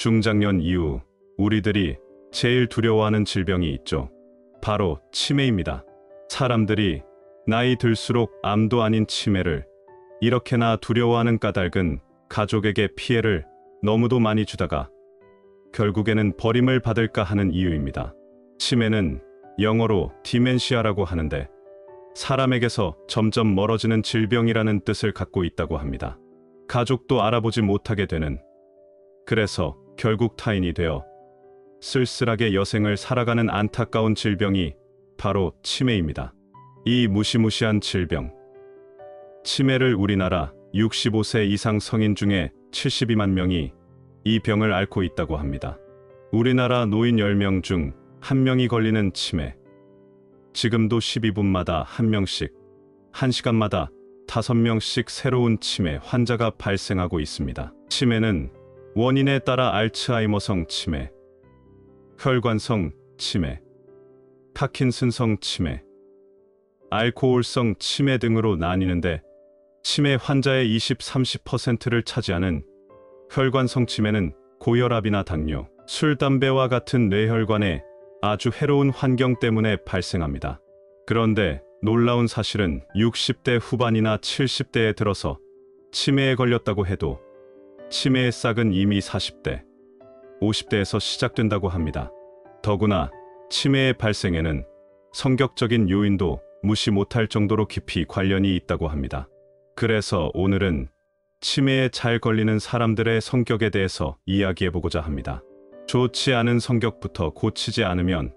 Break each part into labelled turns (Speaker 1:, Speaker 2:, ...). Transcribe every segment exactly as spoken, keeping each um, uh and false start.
Speaker 1: 중장년 이후 우리들이 제일 두려워하는 질병이 있죠. 바로 치매입니다. 사람들이 나이 들수록 암도 아닌 치매를 이렇게나 두려워하는 까닭은 가족에게 피해를 너무도 많이 주다가 결국에는 버림을 받을까 하는 이유입니다. 치매는 영어로 디멘시아라고 하는데 사람에게서 점점 멀어지는 질병이라는 뜻을 갖고 있다고 합니다. 가족도 알아보지 못하게 되는, 그래서 결국 타인이 되어 쓸쓸하게 여생을 살아가는 안타까운 질병이 바로 치매입니다. 이 무시무시한 질병, 치매를 우리나라 육십오 세 이상 성인 중에 칠십이만 명이 이 병을 앓고 있다고 합니다. 우리나라 노인 열 명 중 한 명이 걸리는 치매. 지금도 십이 분마다 한 명씩, 한 시간마다 다섯 명씩 새로운 치매 환자가 발생하고 있습니다. 치매는 원인에 따라 알츠하이머성 치매, 혈관성 치매, 파킨슨성 치매, 알코올성 치매 등으로 나뉘는데 치매 환자의 이십, 삼십 퍼센트를 차지하는 혈관성 치매는 고혈압이나 당뇨, 술, 담배와 같은 뇌혈관의 아주 해로운 환경 때문에 발생합니다. 그런데 놀라운 사실은 육십 대 후반이나 칠십 대에 들어서 치매에 걸렸다고 해도 치매의 싹은 이미 사십 대, 오십 대에서 시작된다고 합니다. 더구나 치매의 발생에는 성격적인 요인도 무시 못할 정도로 깊이 관련이 있다고 합니다. 그래서 오늘은 치매에 잘 걸리는 사람들의 성격에 대해서 이야기해보고자 합니다. 좋지 않은 성격부터 고치지 않으면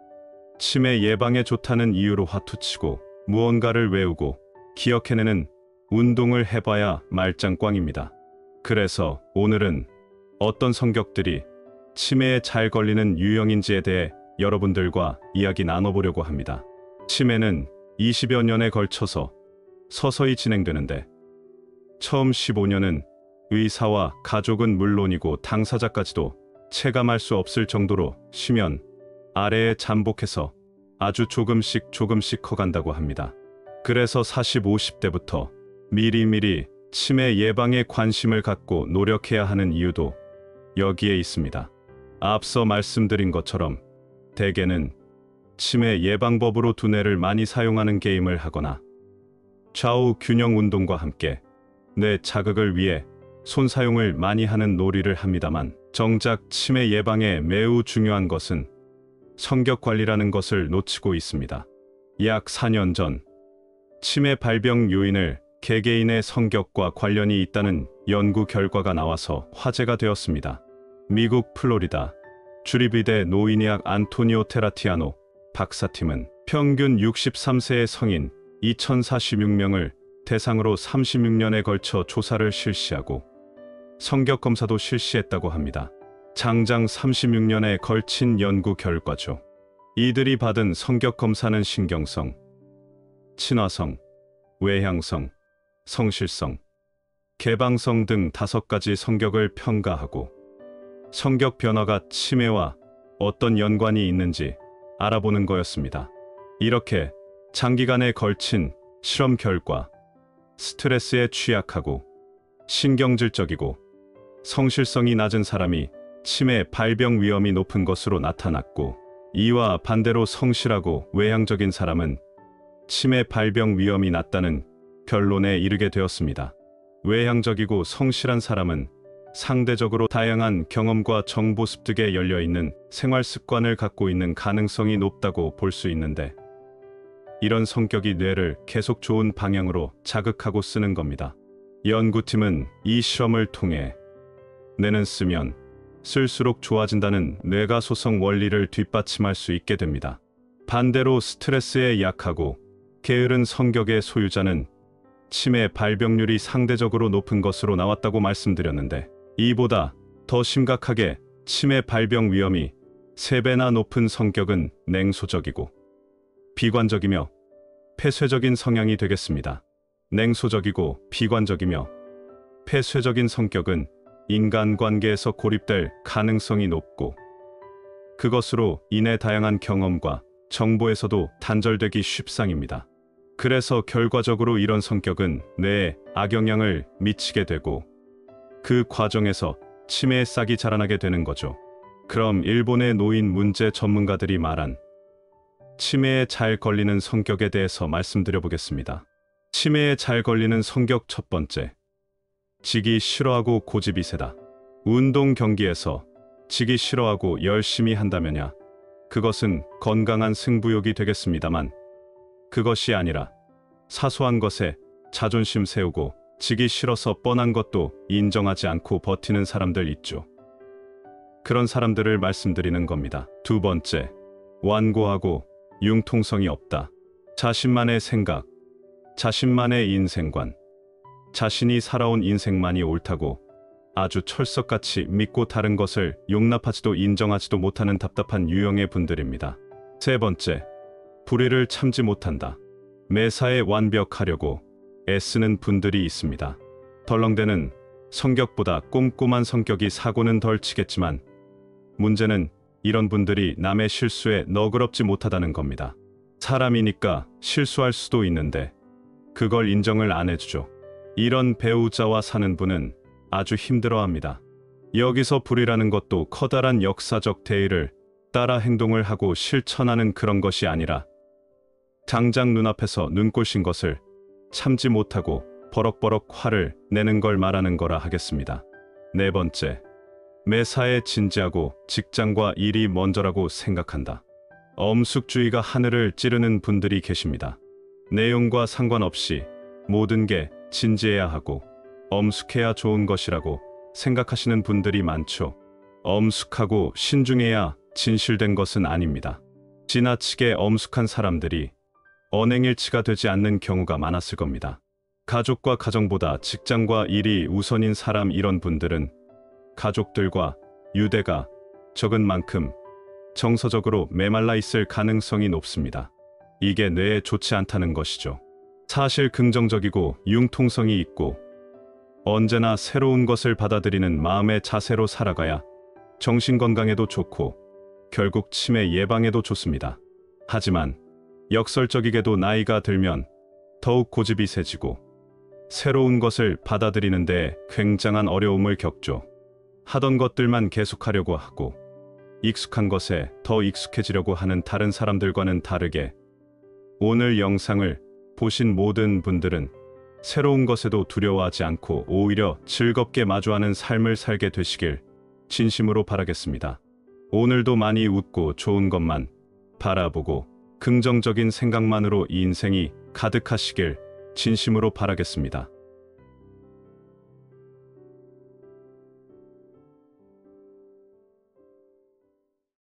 Speaker 1: 치매 예방에 좋다는 이유로 화투치고 무언가를 외우고 기억해내는 운동을 해봐야 말짱꽝입니다. 그래서 오늘은 어떤 성격들이 치매에 잘 걸리는 유형인지에 대해 여러분들과 이야기 나눠보려고 합니다. 치매는 이십여 년에 걸쳐서 서서히 진행되는데 처음 십오 년은 의사와 가족은 물론이고 당사자까지도 체감할 수 없을 정도로 심연 아래에 잠복해서 아주 조금씩 조금씩 커간다고 합니다. 그래서 사십, 오십 대부터 미리미리 치매 예방에 관심을 갖고 노력해야 하는 이유도 여기에 있습니다. 앞서 말씀드린 것처럼 대개는 치매 예방법으로 두뇌를 많이 사용하는 게임을 하거나 좌우 균형 운동과 함께 뇌 자극을 위해 손 사용을 많이 하는 놀이를 합니다만 정작 치매 예방에 매우 중요한 것은 성격 관리라는 것을 놓치고 있습니다. 약 사 년 전 치매 발병 요인을 개개인의 성격과 관련이 있다는 연구 결과가 나와서 화제가 되었습니다. 미국 플로리다 주립의대 노인의학 안토니오 테라티아노 박사팀은 평균 육십삼 세의 성인 이천사십육 명을 대상으로 삼십육 년에 걸쳐 조사를 실시하고 성격 검사도 실시했다고 합니다. 장장 삼십육 년에 걸친 연구 결과죠. 이들이 받은 성격 검사는 신경성, 친화성, 외향성, 성실성, 개방성 등 다섯 가지 성격을 평가하고 성격 변화가 치매와 어떤 연관이 있는지 알아보는 거였습니다. 이렇게 장기간에 걸친 실험 결과 스트레스에 취약하고 신경질적이고 성실성이 낮은 사람이 치매 발병 위험이 높은 것으로 나타났고 이와 반대로 성실하고 외향적인 사람은 치매 발병 위험이 낮다는 결론에 이르게 되었습니다. 외향적이고 성실한 사람은 상대적으로 다양한 경험과 정보 습득에 열려있는 생활 습관을 갖고 있는 가능성이 높다고 볼 수 있는데 이런 성격이 뇌를 계속 좋은 방향으로 자극하고 쓰는 겁니다. 연구팀은 이 실험을 통해 뇌는 쓰면 쓸수록 좋아진다는 뇌가소성 원리를 뒷받침할 수 있게 됩니다. 반대로 스트레스에 약하고 게으른 성격의 소유자는 치매 발병률이 상대적으로 높은 것으로 나왔다고 말씀드렸는데 이보다 더 심각하게 치매 발병 위험이 세 배나 높은 성격은 냉소적이고 비관적이며 폐쇄적인 성향이 되겠습니다. 냉소적이고 비관적이며 폐쇄적인 성격은 인간관계에서 고립될 가능성이 높고 그것으로 인해 다양한 경험과 정보에서도 단절되기 쉽상입니다. 그래서 결과적으로 이런 성격은 뇌에 악영향을 미치게 되고 그 과정에서 치매의 싹이 자라나게 되는 거죠. 그럼 일본의 노인 문제 전문가들이 말한 치매에 잘 걸리는 성격에 대해서 말씀드려 보겠습니다. 치매에 잘 걸리는 성격 첫 번째. 지기 싫어하고 고집이 세다. 운동 경기에서 지기 싫어하고 열심히 한다면야 그것은 건강한 승부욕이 되겠습니다만 그것이 아니라 사소한 것에 자존심 세우고 지기 싫어서 뻔한 것도 인정하지 않고 버티는 사람들 있죠. 그런 사람들을 말씀드리는 겁니다. 두 번째, 완고하고 융통성이 없다. 자신만의 생각, 자신만의 인생관, 자신이 살아온 인생만이 옳다고 아주 철석같이 믿고 다른 것을 용납하지도 인정하지도 못하는 답답한 유형의 분들입니다. 세 번째, 불의를 참지 못한다. 매사에 완벽하려고 애쓰는 분들이 있습니다. 덜렁대는 성격보다 꼼꼼한 성격이 사고는 덜 치겠지만 문제는 이런 분들이 남의 실수에 너그럽지 못하다는 겁니다. 사람이니까 실수할 수도 있는데 그걸 인정을 안 해주죠. 이런 배우자와 사는 분은 아주 힘들어합니다. 여기서 불의라는 것도 커다란 역사적 대의를 따라 행동을 하고 실천하는 그런 것이 아니라 당장 눈앞에서 눈꼴신 것을 참지 못하고 버럭버럭 화를 내는 걸 말하는 거라 하겠습니다. 네 번째, 매사에 진지하고 직장과 일이 먼저라고 생각한다. 엄숙주의가 하늘을 찌르는 분들이 계십니다. 내용과 상관없이 모든 게 진지해야 하고 엄숙해야 좋은 것이라고 생각하시는 분들이 많죠. 엄숙하고 신중해야 진실된 것은 아닙니다. 지나치게 엄숙한 사람들이 언행일치가 되지 않는 경우가 많았을 겁니다. 가족과 가정보다 직장과 일이 우선인 사람, 이런 분들은 가족들과 유대가 적은 만큼 정서적으로 메말라 있을 가능성이 높습니다. 이게 뇌에 좋지 않다는 것이죠. 사실 긍정적이고 융통성이 있고 언제나 새로운 것을 받아들이는 마음의 자세로 살아가야 정신건강에도 좋고 결국 치매 예방에도 좋습니다. 하지만 역설적이게도 나이가 들면 더욱 고집이 세지고 새로운 것을 받아들이는 데 굉장한 어려움을 겪죠. 하던 것들만 계속하려고 하고 익숙한 것에 더 익숙해지려고 하는 다른 사람들과는 다르게 오늘 영상을 보신 모든 분들은 새로운 것에도 두려워하지 않고 오히려 즐겁게 마주하는 삶을 살게 되시길 진심으로 바라겠습니다. 오늘도 많이 웃고 좋은 것만 바라보고 긍정적인 생각만으로 인생이 가득하시길 진심으로 바라겠습니다.